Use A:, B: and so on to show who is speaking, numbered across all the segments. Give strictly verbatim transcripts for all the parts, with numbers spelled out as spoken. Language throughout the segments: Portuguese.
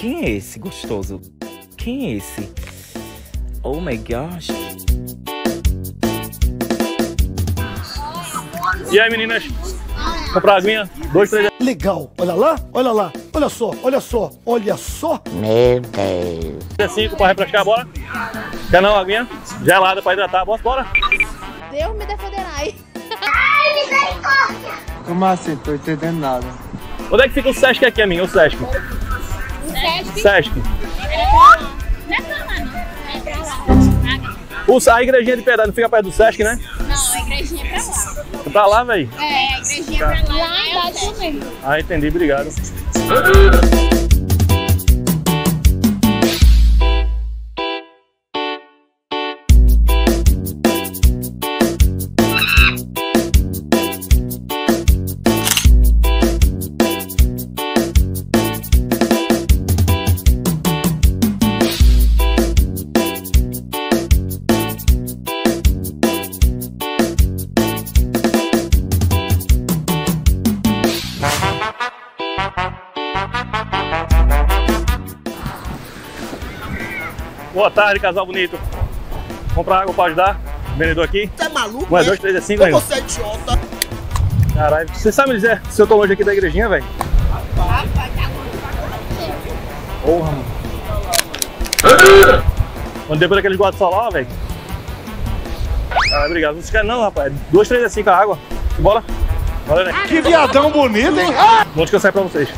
A: Quem é esse gostoso? Quem é esse? Oh my gosh.
B: E aí, meninas? Comprar aguinha? Dois, três...
C: Legal, olha lá, olha lá, olha só, olha só, olha só.
A: Meu Deus.
B: Cinco pra refrescar, bora? Quer não, aguinha? Gelada pra hidratar, bora, bora?
D: Deus me defenderai.
E: Ai, misericórdia!
F: Como assim? Tô entendendo nada.
B: Onde é que fica o Sesc aqui, amiga? O Sesc?
D: O Sesc?
B: Sesc.
D: Não é pra lá, não. É pra lá.
B: O, a igrejinha de Piedade não fica perto do Sesc, né?
D: Não, a igrejinha é pra lá.
B: É pra lá, velho?
D: É, a igrejinha é pra lá. Lá é o Sesc.
B: Ah, entendi, obrigado. Boa tarde, casal bonito. Comprar água pra ajudar? Vendedor aqui?
C: Você é maluco?
B: Um, é dois, três, é cinco,
C: Você é idiota.
B: Caralho, você sabe me dizer se eu tô longe aqui da igrejinha, velho? Porra, mano. Quando depois daqueles guarda sol lá, velho. Ah, obrigado. Não se quer não, rapaz. Dois, três, é cinco a água. Bora. Bora, né?
C: Que viadão bonito, hein? Ah!
B: Onde que eu saio pra vocês?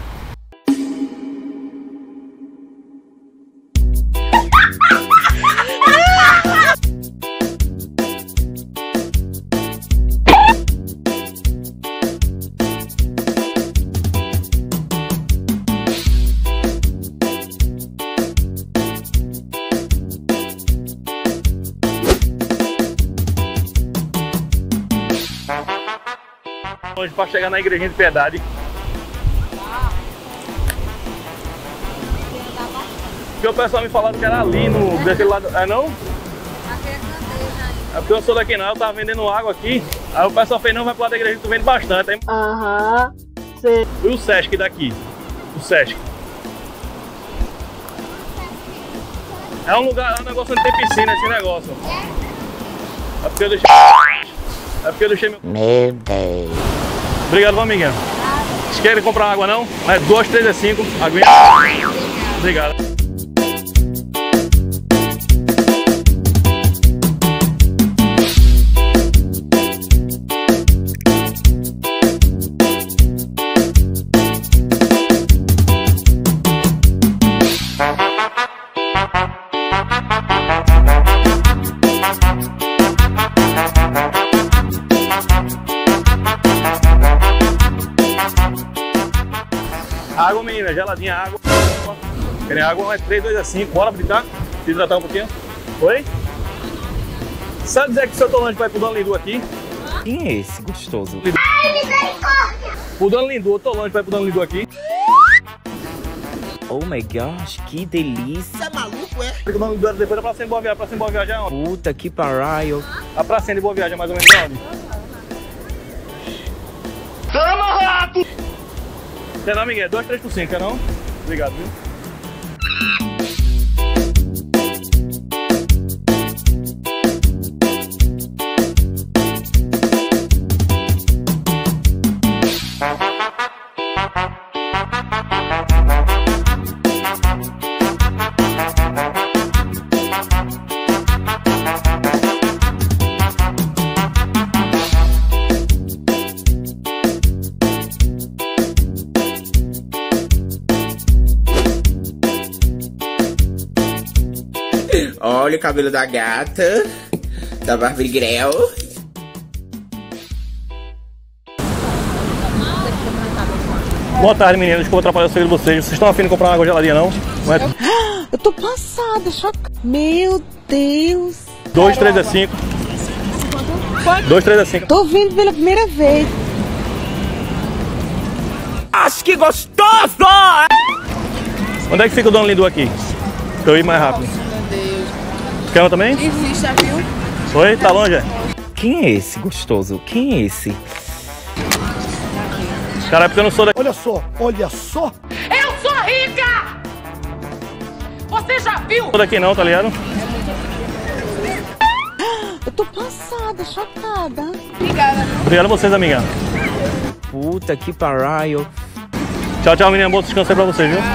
B: Longe pra chegar na igrejinha de Piedade. Porque o pessoal me falaram que era ali, no, daquele lado. É não? É porque eu sou daqui não, eu tava vendendo água aqui. Aí o pessoal fez, não, vai pro lado da igreja que tu vende bastante.
G: Aham, sei.
B: E o Sesc daqui? O Sesc. É um lugar, é um negócio onde tem piscina, esse negócio. É porque eu deixei. É porque eu deixei meu.
A: Meu Deus.
B: Obrigado, amiguinha. Vocês querem comprar água não? É dois, três, é cinco. Aguinha. Obrigado. Água, menina, geladinha, água. Querem água? É três, dois, é cinco. Bora brincar? Se hidratar um pouquinho. Oi? Sabe dizer que o seu Tolante vai pro Dona Lindu aqui?
A: Quem é esse gostoso?
E: Ai, misericórdia!
B: O Dona Lindu, o Tolante vai pro Dona Lindu aqui.
A: Oh my gosh, que delícia.
C: Você é maluco, é?
B: O Dona Lindu depois da Praça de Boa Viagem. A Praça de Boa Viagem é onde?
A: Puta que pariu.
B: A Praça de Boa Viagem é mais ou menos onde? Tá amarrado! Quer não, Miguel? dois, três por cinco, quer não? Obrigado, viu?
H: Olha o cabelo da gata, da Barbie Grell.
B: Boa tarde, meninas. Desculpa atrapalhar o segredo de vocês. Vocês estão afim de comprar uma água geladinha, não? Não é?
G: Eu tô passada, chocada. Meu Deus.
B: dois, três, é cinco. dois, três, é cinco.
G: Tô vindo pela primeira vez.
A: Acho que gostoso!
B: Onde é que fica o Dona Lindu aqui? Pra eu ir mais rápido.
G: Meu Deus.
B: Quer uma também?
G: Existe, viu?
B: Oi? Tá longe? É?
A: Quem é esse gostoso? Quem é esse?
B: Cara, é porque eu não sou daqui.
C: Olha só, olha só.
E: Eu sou rica!
I: Você já viu?
B: Por aqui não, tá ligado?
G: Eu tô passada, chocada.
I: Obrigada.
B: Obrigado a vocês, amiga.
A: Puta que pariu.
B: Tchau, tchau, menina. Bom descanso aí pra vocês, viu?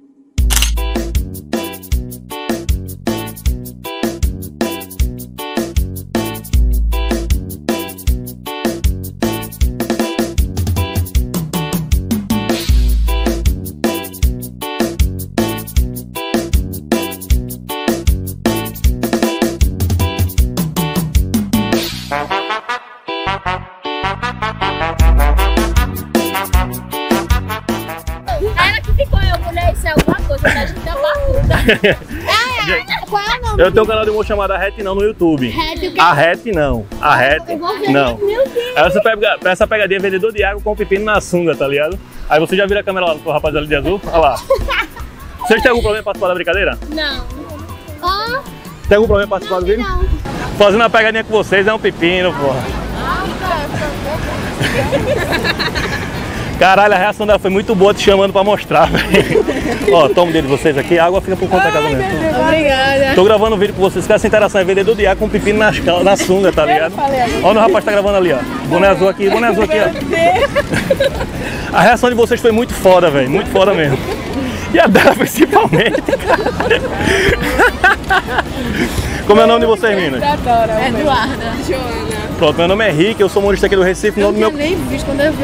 D: Ela que ficou, eu mulher, isso é alguma coisa, a gente tá batuta. Qual é o nome?
B: Eu tenho um canal de humor chamado A Rete Não no YouTube.
D: Rete o quê?
B: A Rete Não. A Rete
D: Eu vou ver.
B: Não.
D: Meu Deus.
B: Essa, pega, essa pegadinha é vendedor de água com pepino na sunga, tá ligado? Aí você já vira a câmera lá pro rapaz ali de azul. Olha lá. Vocês têm algum problema em participar da brincadeira?
D: Não. Ó.
B: Tem algum problema em participar do vídeo?
D: Não.
B: Fazendo uma pegadinha com vocês é um pepino, porra. Caralho, a reação dela foi muito boa te chamando pra mostrar, velho. Ó, toma o dedo de vocês aqui, a água fica por conta da casa mesmo.
I: Obrigada.
B: Tô gravando um vídeo com vocês, que essa interação é vendedor de água com pepino na, na sunga, tá ligado? Olha o rapaz tá gravando ali, ó. Boné azul aqui, boné azul aqui, ó. A reação de vocês foi muito foda, velho, muito foda mesmo. E a dela principalmente, cara. Como é o nome de vocês, meninas?
I: Eduarda. Joana.
B: Pronto, meu nome é Rick, eu sou humorista aqui do Recife. O nome do meu...
I: nem visto quando eu vi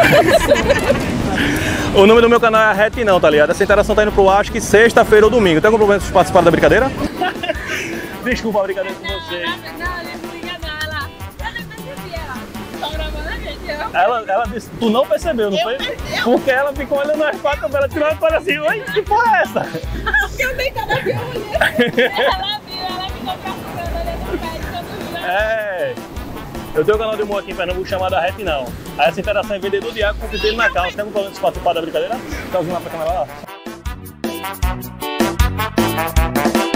B: O nome do meu canal é A Rete Não, tá ligado? Essa interação tá indo pro acho que sexta-feira ou domingo. Tem algum problema de participar da brincadeira? Desculpa a brincadeira com vocês.
D: Não, não, não liga não, ela. Eu nem percebi ela. Tô gravando a gente, eu.
B: Ela, ela disse, tu não percebeu, não foi? Porque ela ficou olhando as quatro, ela tirou a cara assim, oi, que porra é essa?
D: Porque eu nem cada vez eu olhei. Ela viu, ela ficou procurando, olhando o pé de todo mundo.
B: É. Eu tenho um canal de humor aqui em Pernambuco chamado A Rete Não. Aí essa interação é vendedor de água com pepino na calça. Tem algum problema de participar da brincadeira? Tá usando lá pra câmera lá?